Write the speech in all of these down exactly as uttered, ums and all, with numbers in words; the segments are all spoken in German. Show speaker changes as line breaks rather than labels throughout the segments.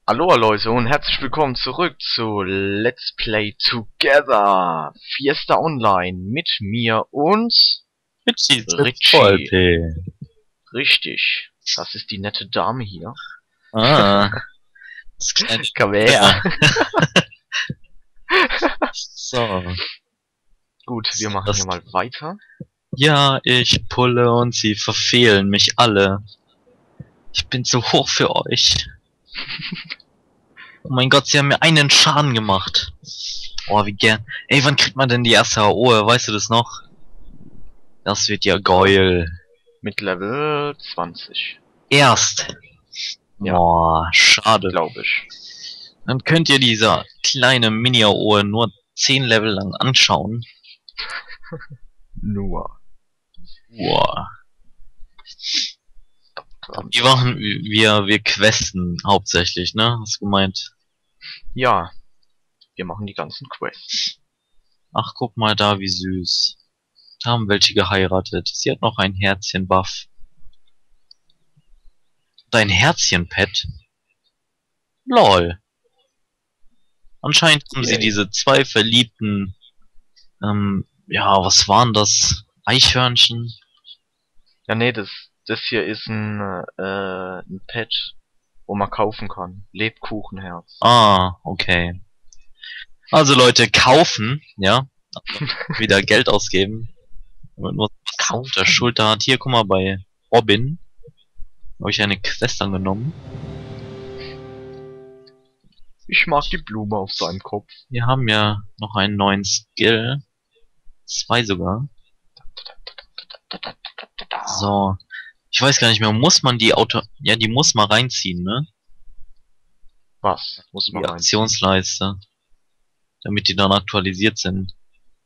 Hallo Leute und herzlich willkommen zurück zu Let's Play Together Fiesta Online mit mir und
Richie.
Richie. Richtig, das ist die nette Dame hier.
Ah, das kleine
Komm her.
So.
Gut, wir machen
Das-
hier mal weiter.
Ja, ich pulle und sie verfehlen mich alle. Ich bin zu hoch für euch. Oh mein Gott, sie haben mir einen Schaden gemacht. Oh, wie gern. Ey, wann kriegt man denn die erste H O? Weißt du das noch? Das wird ja geil.
Mit Level zwanzig,
Erst.
Ja.
Boah, schade.
glaube ich.
Dann könnt ihr diese kleine Mini-H O nur zehn Level lang anschauen.
Nur.
Boah. Wir machen, wir, wir questen hauptsächlich, ne? Hast du gemeint?
Ja, wir machen die ganzen Quests.
Ach, guck mal da, wie süß. Da haben welche geheiratet. Sie hat noch ein Herzchen-Buff. Dein Herzchen-Pet? Lol. Anscheinend haben sie
Yay.
diese zwei verliebten, ähm, ja, was waren das? Eichhörnchen?
Ja, nee, das, das hier ist ein, äh, ein Pet, wo man kaufen kann. Lebkuchenherz.
Ah, okay. Also Leute, kaufen, ja? Also wieder Geld ausgeben. Damit man was auf der Schulter hat. Hier, guck mal, bei Robin habe ich eine Quest angenommen.
Ich mag die Blume auf seinem Kopf.
Wir haben ja noch einen neuen Skill. Zwei sogar. So. Ich weiß gar nicht mehr, muss man die Auto... Ja, die muss man reinziehen, ne?
Was? Muss man
Die
rein?
Aktionsleiste. Damit die dann aktualisiert sind.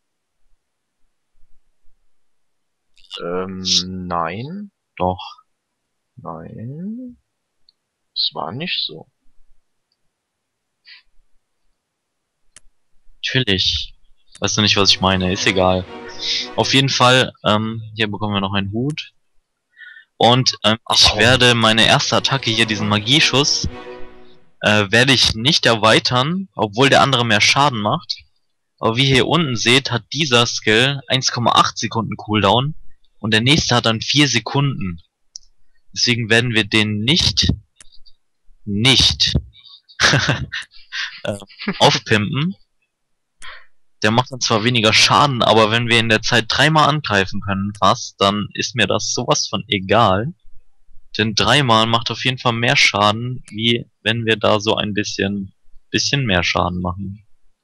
Ähm, nein.
Doch.
Nein. Es war nicht so.
Natürlich. Weißt du nicht, was ich meine? Ist egal. Auf jeden Fall, ähm, hier bekommen wir noch einen Hut. Und ähm, ich
Ach,
werde meine erste Attacke hier, diesen Magieschuss, äh, werde ich nicht erweitern, obwohl der andere mehr Schaden macht. Aber wie ihr hier unten seht, hat dieser Skill eins Komma acht Sekunden Cooldown und der nächste hat dann vier Sekunden. Deswegen werden wir den nicht, nicht äh, aufpimpen. Der macht dann zwar weniger Schaden, aber wenn wir in der Zeit dreimal angreifen können fast, dann ist mir das sowas von egal. Denn dreimal macht auf jeden Fall mehr Schaden, wie wenn wir da so ein bisschen, bisschen mehr Schaden machen.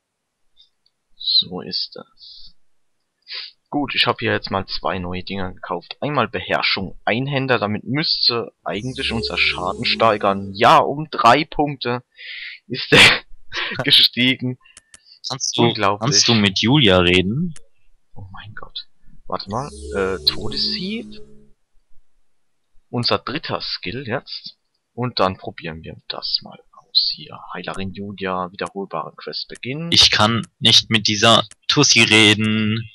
So ist das. Gut, ich habe hier jetzt mal zwei neue Dinger gekauft. Einmal Beherrschung Einhänder, damit müsste eigentlich unser Schaden steigern. Ja, um drei Punkte ist er gestiegen.
Kannst du,
Unglaublich.
kannst du mit Julia reden?
Oh mein Gott. Warte mal. Äh, Todeshieb. Unser dritter Skill jetzt. Und dann probieren wir das mal aus hier. Heilerin Julia, wiederholbare Quest beginnen.
Ich kann nicht mit dieser Tussi reden.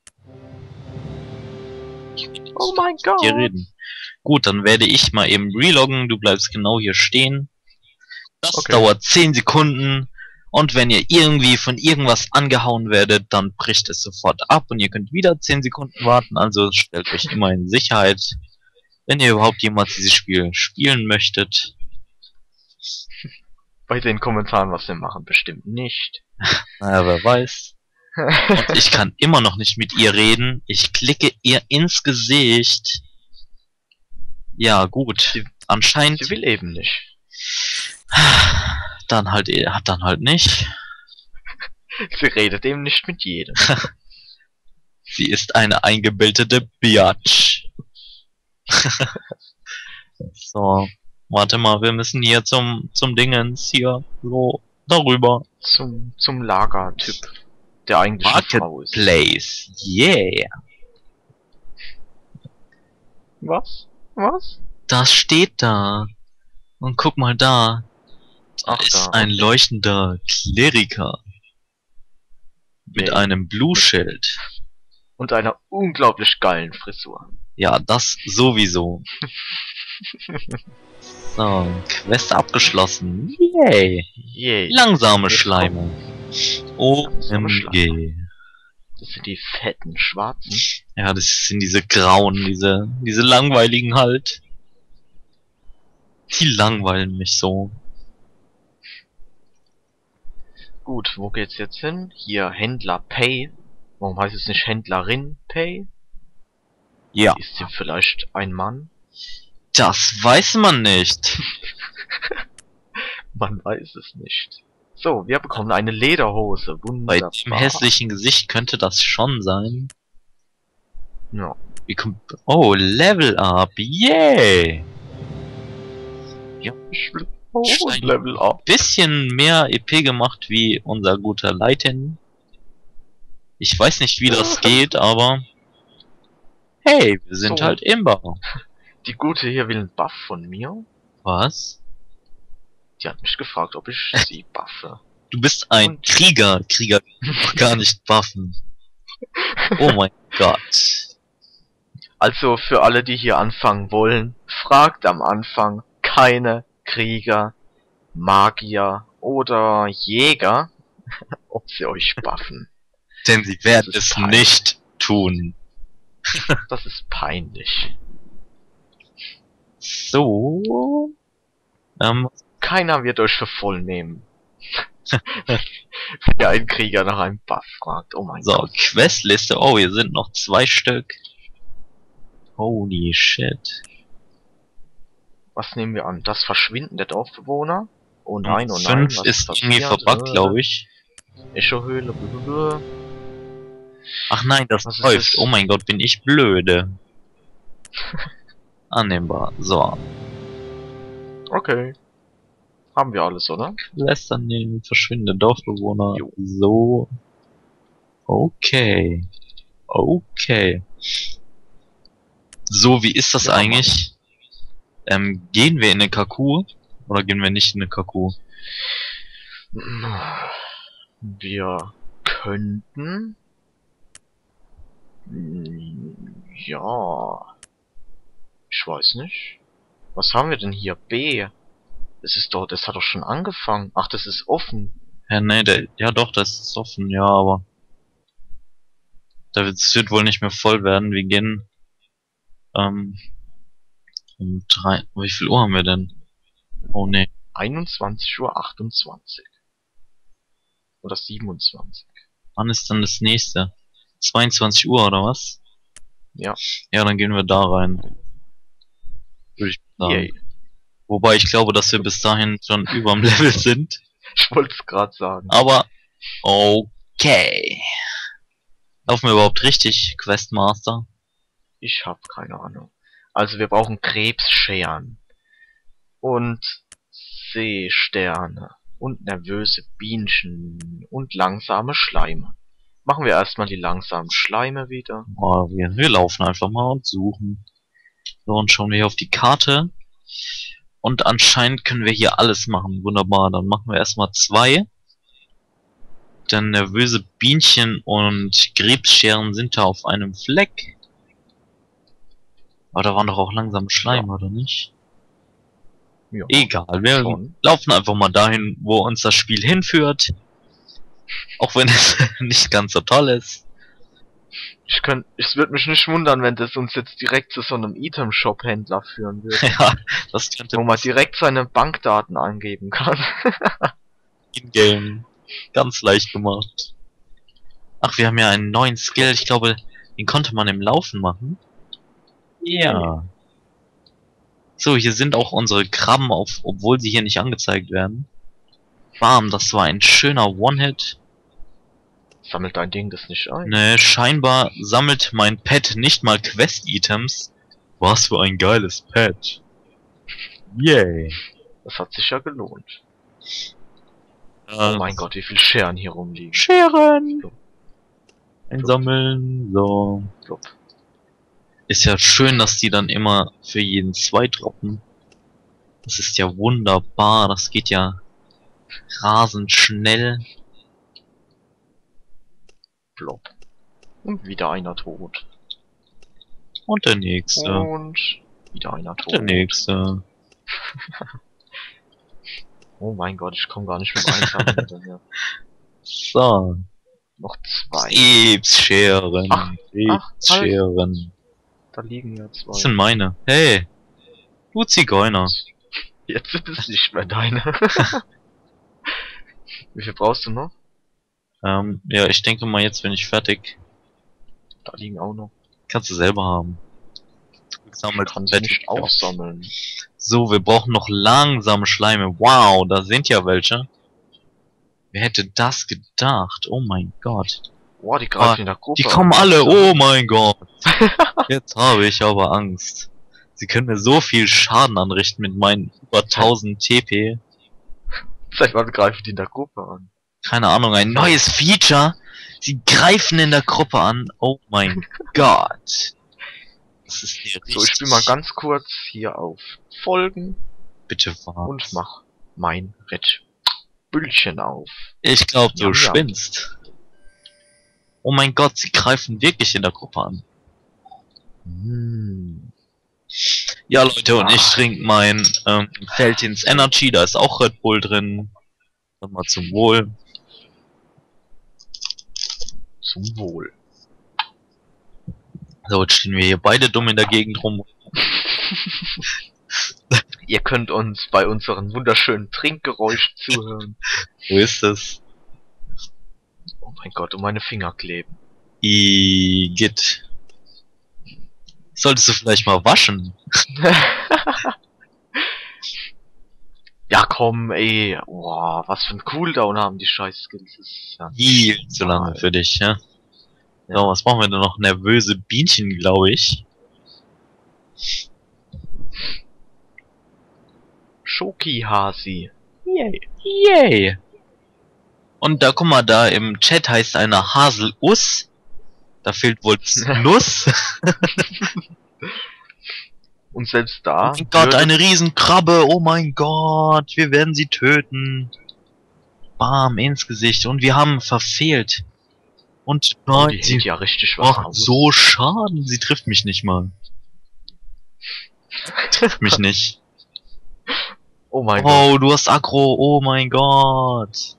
Oh mein Gott.
Hier reden. Gut, dann werde ich mal eben reloggen. Du bleibst genau hier stehen. Das
Okay.
dauert zehn Sekunden. Und wenn ihr irgendwie von irgendwas angehauen werdet, dann bricht es sofort ab und ihr könnt wieder zehn Sekunden warten. Also stellt euch immer in Sicherheit, wenn ihr überhaupt jemals dieses Spiel spielen möchtet.
Bei den Kommentaren, was wir machen, bestimmt nicht.
Naja, wer weiß. Und ich kann immer noch nicht mit ihr reden. Ich klicke ihr ins Gesicht. Ja, gut.
Sie-
Anscheinend.
Sie will eben nicht.
Dann halt, hat dann halt nicht.
Sie redet eben nicht mit jedem.
Sie ist eine eingebildete Biatch. So, warte mal, wir müssen hier zum zum Dingens hier so darüber.
Zum, zum Lagertyp, der eigentlich eine Frau ist.
Marketplace, yeah.
Was? Was?
Das steht da. Und guck mal da. Da
Ach,
ist
da,
ein
okay.
leuchtender Kleriker mit
Nee.
einem Blue-Schild.
Und einer unglaublich geilen Frisur.
Ja, das sowieso. So, Quest abgeschlossen. Yay.
Yay.
Langsame
Jetzt
Schleime.
Langsame
O M G.
Das sind die fetten Schwarzen.
Ja, das sind diese grauen, diese, diese langweiligen halt. Die langweilen mich so.
Gut, wo geht's jetzt hin? Hier, Händler Pay. Warum heißt es nicht Händlerin Pay?
Ja.
Ist sie vielleicht ein Mann?
Das weiß man nicht.
Man weiß es nicht. So, wir bekommen eine Lederhose.
Bei
Wunderbar.
dem hässlichen Gesicht könnte das schon sein.
Ja.
Wie kommt... Oh, Level Up. Yay.
Ja, ich will oh,
Stein-
Level up.
Bisschen mehr E P gemacht wie unser guter Leiten. Ich weiß nicht, wie das geht, aber... Hey, wir sind
So.
halt Imber.
Die Gute hier will einen Buff von mir.
Was?
Die hat mich gefragt, ob ich sie buffe.
Du bist ein
Und-
Krieger. Krieger können doch gar nicht buffen. Oh mein Gott.
Also für alle, die hier anfangen wollen, fragt am Anfang keine Krieger, Magier oder Jäger, ob sie euch buffen.
Denn sie werden
Das ist
es
peinlich.
nicht tun.
Das ist peinlich.
So. Ähm,
Keiner wird euch für voll nehmen. Wenn ihr einen Krieger nach einem Buff fragt. Oh mein
so,
Gott.
Questliste. Oh, hier sind noch zwei Stück. Holy shit.
Was nehmen wir an? Das Verschwinden der Dorfbewohner? Oh nein, oh nein.
Fünf
was
ist
passiert?
irgendwie verbuggt,
Äh,
glaube ich.
Echohöhle. Blablabla.
Ach nein, das
Was ist
läuft.
das?
Oh mein Gott, bin ich blöde. Annehmbar. So.
Okay. Haben wir alles, oder?
Lässt dann den verschwindenden Dorfbewohner.
Jo.
So. Okay. Okay. So, wie ist das
Ja,
eigentlich? Ähm, gehen wir in eine Kaku? Oder gehen wir nicht in eine Kaku?
Wir könnten... Hm, Ja... Ich weiß nicht. Was haben wir denn hier? B. Das ist doch... Das hat doch schon angefangen. Ach, das ist offen.
Ja, nee, der, ja doch, das ist offen, ja, aber... Das wird wohl nicht mehr voll werden. Wir gehen... Ähm... Um drei... Wie viel Uhr haben wir denn? Oh nee.
einundzwanzig Uhr achtundzwanzig. Oder siebenundzwanzig.
Wann ist dann das nächste? zweiundzwanzig Uhr oder was?
Ja.
Ja, dann gehen wir da rein. Würde ich sagen.
Yay.
Wobei ich glaube, dass wir bis dahin schon überm Level sind.
Ich wollte es gerade sagen.
Aber okay. Laufen wir überhaupt richtig, Questmaster?
Ich habe keine Ahnung. Also wir brauchen Krebsscheren. Und Seesterne. Und nervöse Bienchen. Und langsame Schleime. Machen wir erstmal die langsamen Schleime wieder.
Oh, wir, wir laufen einfach mal und suchen. So, und schauen wir hier auf die Karte. Und anscheinend können wir hier alles machen. Wunderbar, dann machen wir erstmal zwei. Denn nervöse Bienchen und Krebsscheren sind da auf einem Fleck. Aber da waren doch auch langsame Schleime,
Ja.
oder nicht?
Ja,
Egal, wir
schon.
laufen einfach mal dahin, wo uns das Spiel hinführt. Auch wenn es nicht ganz so toll ist.
Ich könnte, es würde mich nicht wundern, wenn das uns jetzt direkt zu so einem Item-Shop-Händler führen würde.
Ja, das könnte
Wo man direkt seine Bankdaten eingeben kann.
in-game ganz leicht gemacht. Ach, wir haben ja einen neuen Skill. Ich glaube, den konnte man im Laufen machen. Ja. So, hier sind auch unsere Krabben, auf, obwohl sie hier nicht angezeigt werden. Bam, das war ein schöner One-Hit.
Sammelt dein Ding das nicht ein?
Ne, scheinbar sammelt mein Pet nicht mal Quest-Items. Was für ein geiles Pet. Yay.
Das hat sich ja gelohnt.
Äh,
Oh mein Gott, wie viele Scheren hier rumliegen.
Scheren.
So.
Einsammeln, so.
Blub.
Ist ja schön, dass die dann immer für jeden zwei droppen. Das ist ja wunderbar, das geht ja rasend schnell.
Blub. Und wieder einer tot.
Und der nächste.
Und wieder einer
Der
tot.
nächste.
Oh mein Gott, ich komme gar nicht mit Einsammeln hinterher.
So.
Noch zwei.
Krebsscheren.
Ach, ach,
Krebsscheren.
Da liegen ja zwei.
Das sind meine. Hey. Du Zigeuner.
Jetzt sind es nicht mehr deine. Wie viel brauchst du noch?
Ähm, ja, ich denke mal jetzt bin ich fertig.
Da liegen auch noch.
Kannst du selber haben.
Gesammelt kann ich nicht aufsammeln.
So, wir brauchen noch langsame Schleime. Wow, da sind ja welche. Wer hätte das gedacht? Oh mein Gott.
Boah, die greifen
Ah,
in der Gruppe.
Die kommen
an.
alle, oh mein Gott. Jetzt habe ich aber Angst. Sie können mir so viel Schaden anrichten mit meinen über tausend T P.
Seit wann greifen die in der Gruppe an?
Keine Ahnung, ein neues Feature. Sie greifen in der Gruppe an. Oh mein Gott. Das ist hier richtig.
So, ich spiele mal ganz kurz hier auf Folgen.
Bitte wahr.
Und mach mein Red Büllchen auf.
Ich glaube, du
Jam, jam.
spinnst. Oh mein Gott, sie greifen wirklich in der Gruppe an.
Hm.
Ja, Leute, und ich
Ah.
trinke mein ähm, Feltins Energy, da ist auch Red Bull drin. Dann mal zum Wohl.
Zum Wohl.
So, jetzt stehen wir hier beide dumm in der Gegend rum.
Ihr könnt uns bei unseren wunderschönen Trinkgeräuschen zuhören.
Wo ist es?
Oh mein Gott, um meine Finger kleben.
Igitt. Solltest du vielleicht mal waschen?
Ja komm, ey. Boah, was für ein Cooldown haben die scheiß Skills. Das ist ja
Viel zu lange für dich, ja?
Ja.
So, was machen wir denn noch? Nervöse Bienchen, glaube ich.
Schoki-Hasi.
Yay. Yay. Und da, guck mal, da im Chat heißt einer Haselus. Da fehlt wohl Nuss.
Und selbst da.
Oh mein Gott,
würde-
eine Riesenkrabbe. Oh mein Gott, wir werden sie töten. Bam, ins Gesicht. Und wir haben verfehlt. Und
Oh,
nein,
die hält
sie
ja richtig was
macht
aus.
so Schaden. Sie trifft mich nicht mal. Trifft mich nicht.
Oh mein Gott.
Oh, du hast Aggro. Oh mein Gott.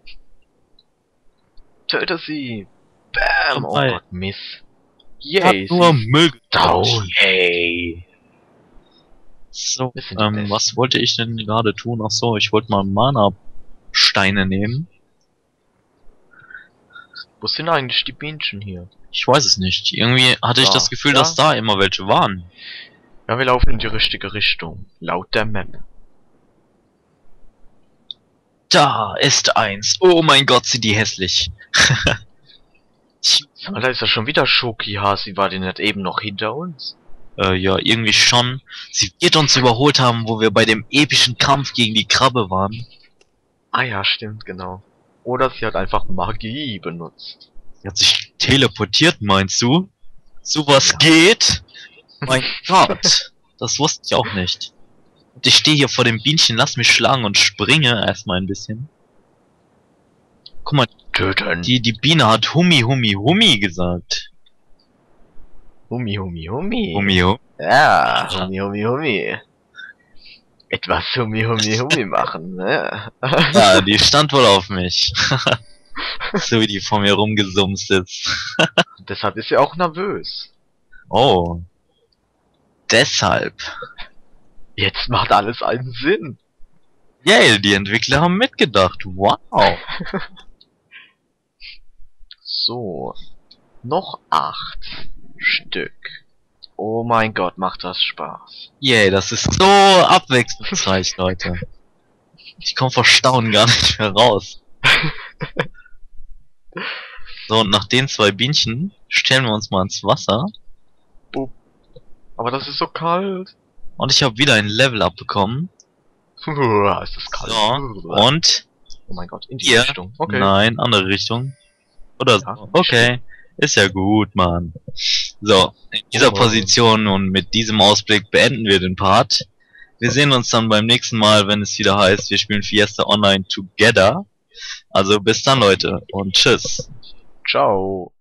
Töte sie. Bam. Oh
Vorbei.
Gott, Miss.
Hat
Yay.
nur
sie-
Müll
down.
gebaut. Yay. So,
Wir sind die
ähm,
Besten.
was wollte ich denn gerade tun? Ach so, ich wollte mal Mana-Steine nehmen.
Wo sind eigentlich die Bienchen hier?
Ich weiß es nicht. Irgendwie hatte ich
Ja,
das Gefühl,
ja.
dass da immer welche waren.
Ja, wir laufen in die richtige Richtung. Laut der Map.
Da ist eins. Oh mein Gott, sind die hässlich. Ich-
Sag mal, da ist ja schon wieder Schoki-Hasi. War die nicht eben noch hinter uns?
äh, ja, irgendwie schon. Sie wird uns überholt haben, wo wir bei dem epischen Kampf gegen die Krabbe waren.
Ah ja, stimmt, genau. Oder sie hat einfach Magie benutzt.
Sie hat sich teleportiert, meinst du? Sowas
Ja.
geht? Mein Gott. Das wusste ich auch nicht. Und ich stehe hier vor dem Bienchen, lass mich schlagen und springe erstmal ein bisschen. Guck mal,
Töten.
die, die Biene hat Hummi, Hummi, Hummi gesagt.
Humi, Humi, Humi.
Hummi, Hummi.
Ja, Humi, Humi, Humi. Etwas Humi, Humi, Humi machen, ne?
Ja, die stand wohl auf mich. So wie die vor mir rumgesumst ist.
Deshalb ist sie auch nervös.
Oh. Deshalb.
Jetzt macht alles einen Sinn.
Yay, die Entwickler haben mitgedacht. Wow.
So. Noch acht Stück. Oh mein Gott, macht das Spaß.
Yay, das ist so abwechslungsreich, Leute. Ich komme vor Staunen gar nicht mehr raus. So, und nach den zwei Bienchen stellen wir uns mal ins Wasser.
Aber das ist so kalt.
Und ich habe wieder ein Level abbekommen.
Ist das kalt.
So, und
Oh mein Gott, in die
hier.
Richtung. Okay.
Nein, andere Richtung. Oder so.
Ja,
Okay. Ist ja gut, Mann. So, in dieser
Oh.
Position und mit diesem Ausblick beenden wir den Part. Wir sehen uns dann beim nächsten Mal, wenn es wieder heißt, wir spielen Fiesta Online Together. Also bis dann, Leute, und tschüss.
Ciao.